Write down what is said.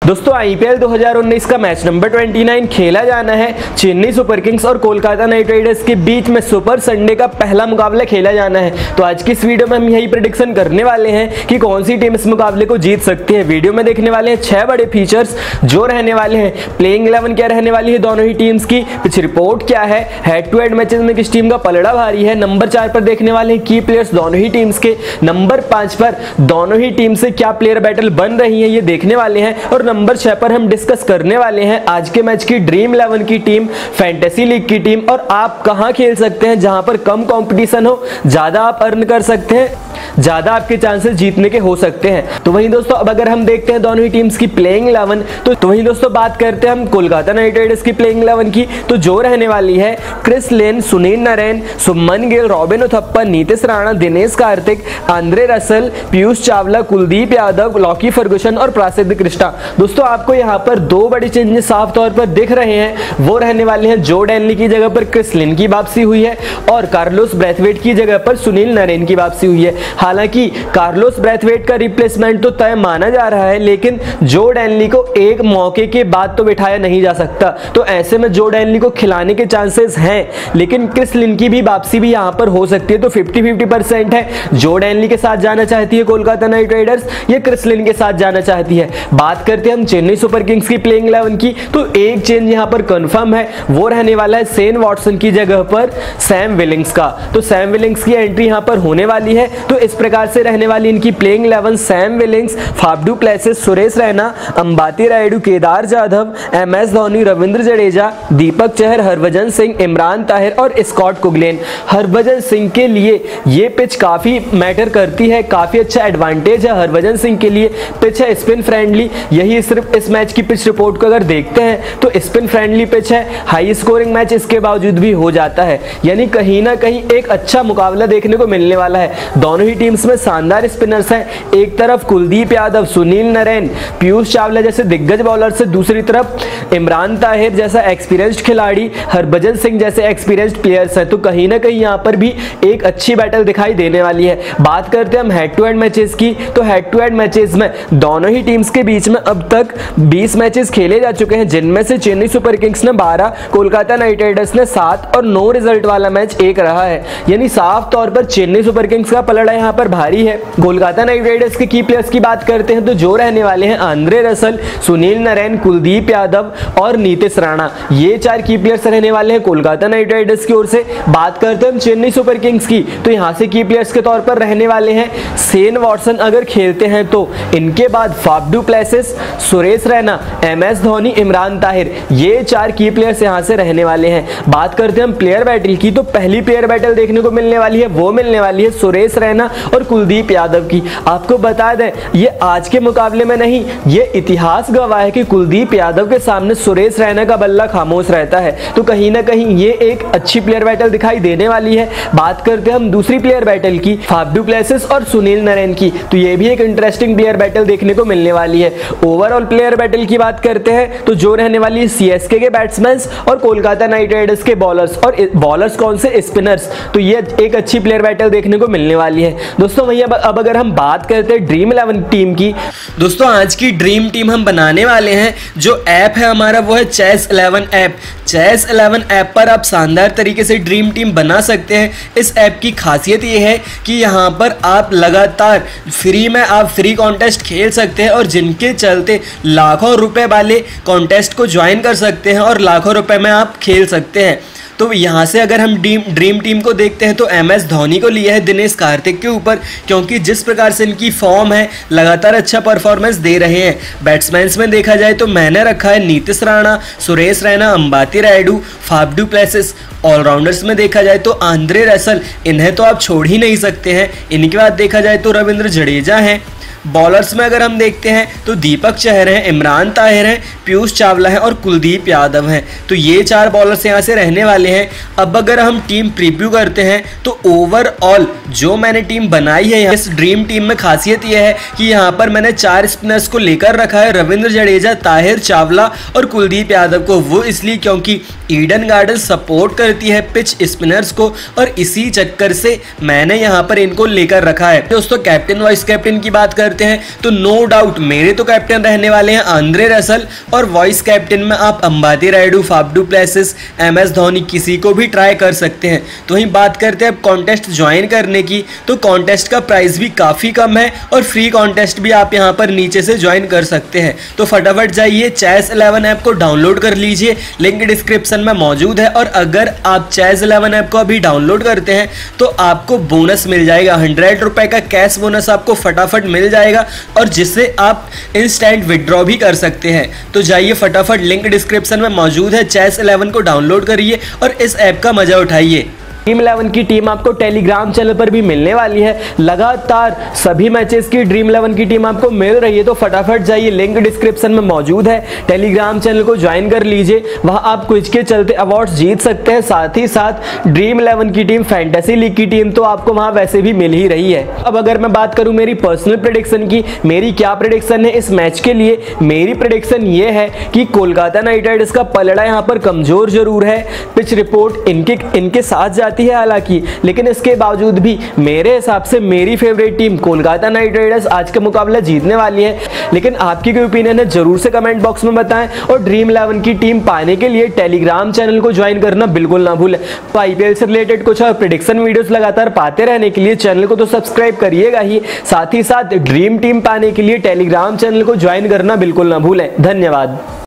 दोस्तों आईपीएल 2019 का match number 29 खेला जाना है। चेन्नई सुपर किंग्स और कोलकाता नाइट राइडर्स के बीच में सुपर संडे का पहला मुकाबला खेला जाना है। तो आज की इस वीडियो में हम यही प्रेडिक्शन करने वाले हैं कि कौन सी टीम इस मुकाबले को जीत सकती है। वीडियो में देखने वाले हैं 6 बड़े फीचर्स जो रहने वाले हैं। प्लेइंग 11 क्या रहने वाली है दोनों ही टीम्स की, पिच रिपोर्ट क्या है, हेड टू हेड मैचेस में किस टीम का पलड़ा भारी है। नंबर 4 पर देखने वाले हैं की प्लेयर्स दोनों ही टीम्स के। नंबर 5 पर दोनों ही टीम से क्या प्लेयर बैटल बन रही है ये देखने वाले हैं। और नंबर 6 पर हम डिस्कस करने वाले हैं आज के मैच की ड्रीम 11 की टीम, फैंटेसी लीग की टीम और आप कहां खेल सकते हैं जहां पर कम कंपटीशन हो, ज्यादा आप अर्न कर सकते हैं, ज्यादा आपके चांसेस जीतने के हो सकते हैं। तो वहीं दोस्तों अब अगर हम देखते हैं दोनों ही टीम्स की प्लेइंग 11 तो वहीं दोस्तों बात करते हैं हम कोलकाता नाइट राइडर्स की प्लेइंग 11 की। तो जो रहने वाली है Chris Lynn, Sunil Narine, Suman Gill, Robin Uthappa, Nitish Rana, Dinesh Karthik, Andre Russell, Piyush Chawla, Kuldeep Yadav, Lockie Ferguson और प्रसिद्ध कृष्णा। दोस्तों आपको यहाँ पर 2 बड़ी चेंजेस साफ तौर पर दिख रहे हैं। वो रहने वाले हैं जो डेनली की जगह पर क्रिस लिन की वापसी हुई है और कार्लोस ब्रैथवेट की जगह पर सुनील नरेन की वापसी हुई है। हालांकि कार्लोस ब्रैथवेट का रिप्लेसमेंट तो तय माना जा रहा है, लेकिन जो डेनली को एक मौके के बाद तो बिठाया नहीं जा सकता। तो ऐसे में जो डेनली को खिलाने के चांसेस हैं, लेकिन क्रिस लिन की भी वापसी भी यहां पर हो सकती है। तो 50-50% है। जो डेनली के साथ जाना चाहती है कोलकाता नाइट राइडर्स, ये क्रिस लिन के साथ जाना चाहती है। बात करते हैं हम चेन्नई सुपर किंग्स की प्लेइंग 11 की। तो एक चेंज यहां पर कंफर्म है, वो रहने वाला है शेन वॉटसन की जगह पर सैम विलिंग्स का। तो सैम विलिंग्स की एंट्री यहां पर होने वाली है। तो इस प्रकार से रहने वाली इनकी playing 11: Sam Billings, Faf du Plessis, Suresh Raina, Ambati Rayudu, Kedar Jadhav, MS Dhoni, Ravindra Jadeja, Deepak Chahar, Harbhajan Singh, Imran Tahir और स्कॉट कुगलेन। हरभजन सिंह के लिए ये पिच काफी मैटर करती है, काफी अच्छा एडवांटेज है हरभजन सिंह के लिए। पिच है स्पिन फ्रेंडली, यही सिर्फ इस मैच की पिच रिपोर्ट को अगर देखते हैं तो स्पिन फ्रेंडली पिच है। हाई स्कोरिंग मैच इसके बावजूद भी हो जाता है, यानी कहीं ना कहीं एक अच्छा मुकाबला देखने को मिलने वाला है। दोनों ही टीम्स में शानदार स्पिनर्स हैं। एक तरफ कुलदीप यादव, सुनील नरेन, पीयूष चावला जैसे दिग्गज बॉलर से, दूसरी तरफ इमरान ताहिर जैसा एक्सपीरियंस्ड खिलाड़ी, हरभजन सिंह जैसे एक्सपीरियंस्ड प्लेयर्स हैं। तो कहीं ना कहीं यहां पर भी एक अच्छी बैटल दिखाई देने वाली है। बात करते हैं हम हेड टू हेड मैचेस की। तो हेड टू हेड मैचेस में दोनों ही टीम्स के बीच में अब तक 20 मैचेस खेले जा चुके हैं, जिनमें से चेन्नई सुपर किंग्स ने 12, कोलकाता नाइट राइडर्स ने 7 और नो रिजल्ट वाला मैच 1 रहा है। यानी साफ तौर पर चेन्नई सुपर किंग्स का पलड़ा यहां पर भारी है। कोलकाता नाइट राइडर्स के की प्लेयर्स की बात करते हैं तो जो रहने वाले हैं आंद्रे रसल, सुनील नरेन, कुलदीप यादव और नीतीश राणा। ये 4 की प्लेयर्स रहने वाले हैं कोलकाता नाइट राइडर्स की ओर से। बात करते हैं हम चेन्नई सुपर किंग्स की, तो यहां से की प्लेयर्स के तौर पर रहने वाले हैं शेन वॉटसन अगर खेलते हैं तो, इनके बाद Faf du Plessis, Suresh Raina, MS Dhoni, Imran Tahir, ये 4 की प्लेयर्स यहां से रहने वाले हैं। बात करते हैं हम प्लेयर बैटल की, तो पहली प्लेयर बैटल देखने को मिलने वाली है, वो मिलने वाली है सुरेश रैना और कुलदीप यादव की। आपको बता दें ये आज के मुकाबले में नहीं, ये इतिहास गवाह है कि कुलदीप यादव के सामने सुरेश रैना का बल्ला खामोश रहता है। तो कहीं ना कहीं ये एक अच्छी प्लेयर बैटल दिखाई देने वाली है। बात करते हैं हम दूसरी प्लेयर बैटल की, फाफ डू प्लेसिस और सुनील नरेन की। तो ये भी एक इंटरेस्टिंग प्लेयर बैटल देखने को मिलने वाली है। ओवरऑल प्लेयर बैटल की बात करते हैं तो जो रहने वाली है सीएसके के बैट्समैन और कोलकाता नाइट राइडर्स के बॉलर्स, और बॉलर्स कौन से, स्पिनर्स। तो ये एक अच्छी प्लेयर बैटल देखने को मिलने वाली है। दोस्तों वहीं अब अगर हम बात करते हैं ड्रीम 11 टीम की, दोस्तों आज की ड्रीम टीम हम बनाने वाले हैं। जो ऐप है हमारा वो है चेस 11 ऐप। चेस 11 ऐप पर आप शानदार तरीके से ड्रीम टीम बना सकते हैं। इस ऐप की खासियत ये है कि यहाँ पर आप लगातार फ्री में आप फ्री कॉन्टेस्ट खेल सकते हैं और जिनके चलते लाखों रुपए वाले कॉन्टेस्ट को ज्वाइन कर सकते हैं और लाखों रुपए में आप खेल सकते हैं। तो यहाँ से अगर हम ड्रीम टीम को देखते हैं तो एमएस धोनी को लिया है दिनेश कार्तिक के ऊपर, क्योंकि जिस प्रकार से इनकी फॉर्म है लगातार अच्छा परफॉर्मेंस दे रहे हैं। बैट्समैन्स में देखा जाए तो मैंने रखा है Nitish Rana, Suresh Raina, Ambati Rayudu, Faf du Plessis. All rounders में देखा जाए तो आंद्रे रसल, इन्हें तो आप छोड़ ही नहीं सकते हैं। इनके बाद देखा जाए तो रविंद्र जडेजा हैं। बॉलर्स में अगर हम देखते हैं तो दीपक चहर हैं, इमरान ताहिर हैं, पीयूष चावला हैं और कुलदीप यादव हैं। तो ये 4 बॉलर्स यहाँ से रहने वाले हैं। अब अगर हम टीम प्रीव्यू करते हैं तो ओवरऑल जो मैंने टीम बनाई है इस ड्रीम टीम में खासियत यह है कि यहाँ पर मैंने 4 स्पिनर्स को लेकर रखा है, रविंद्र जडेजा, ताहिर, चावला और कुलदीप यादव को। वो इसलिए क्योंकि ईडन गार्डन सपोर्ट करती है पिच स्पिनर्स को और इसी चक्कर से मैंने यहाँ पर इनको लेकर रखा है। दोस्तों कैप्टन वाइस कैप्टन की बात करते करते हैं तो नो डाउट मेरे तो कैप्टन रहने वाले हैं आंद्रे रसल, और वॉइस कैप्टन में आप Ambati Rayudu, Faf du Plessis, MS Dhoni किसी को भी ट्राई कर सकते हैं। तो वहीं बात करते हैं अब कॉन्टेस्ट ज्वाइन करने की, तो कॉन्टेस्ट का प्राइस भी काफ़ी कम है और फ्री कॉन्टेस्ट भी आप यहाँ पर नीचे से ज्वाइन कर सकते हैं। तो फटाफट जाइए चेस 11 ऐप को डाउनलोड कर लीजिए, लिंक डिस्क्रिप्शन में मौजूद है। और अगर आप चेस 11 ऐप को अभी डाउनलोड करते हैं तो आपको बोनस मिल जाएगा, 100 रुपए का कैश बोनस आपको फटाफट मिल जाएगा, और जिससे आप इंस्टेंट विड्रॉ भी कर सकते हैं। तो जाइए फटाफट, लिंक डिस्क्रिप्शन में मौजूद है, चेस 11 को डाउनलोड करिए और इस ऐप का मजा उठाइए। ड्रीम 11 की टीम आपको टेलीग्राम चैनल पर भी मिलने वाली है, लगातार सभी मैचेस की ड्रीम 11 की टीम आपको मिल रही है। तो फटाफट जाइए, लिंक डिस्क्रिप्शन में मौजूद है, टेलीग्राम चैनल को ज्वाइन कर लीजिए, वहां आप क्विज के चलते अवार्ड्स जीत सकते हैं। साथ ही साथ ड्रीम 11 की टीम, फैंटेसी लीग की टीम तो आपको वहां वैसे भी मिल ही रही है। अब अगर मैं बात करूं मेरी पर्सनल प्रेडिक्शन की, मेरी क्या प्रेडिक्शन है इस मैच के लिए, मेरी प्रेडिक्शन ये है कि कोलकाता नाइट राइडर्स का पलड़ा यहाँ पर कमजोर जरूर है, पिच रिपोर्ट इनके साथ जाती है हालांकि, लेकिन इसके बावजूद भी मेरे हिसाब से मेरी favourite team Kolkata Knight Riders आज का मुकाबला जीतने वाली है। लेकिन आपकी क्या ओपिनियन है जरूर से कमेंट बॉक्स में बताएं, और ड्रीम 11 की टीम पाने के लिए टेलीग्राम चैनल को ज्वाइन करना बिल्कुल ना भूलें। तो IPL से रिलेटेड कुछ और प्रेडिक्शन वीडियोस लगातार पाते रहने के लिए चैनल को तो सब्सक्राइब करिएगा ही, साथ ही साथ ड्रीम टीम पाने के लिए टेलीग्राम चैनल को ज्वाइन करना बिल्कुल ना भूलें। धन्यवाद।